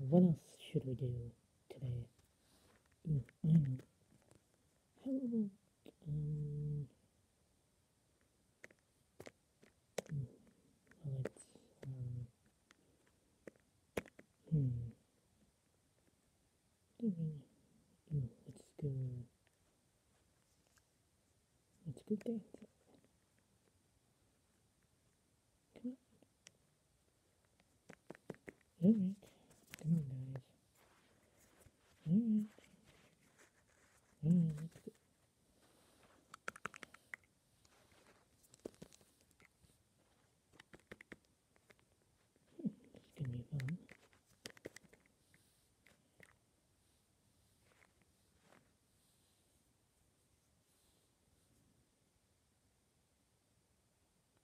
what else should we do today? I know. How about well, let's hmm, let's go dance. Come on. Alright.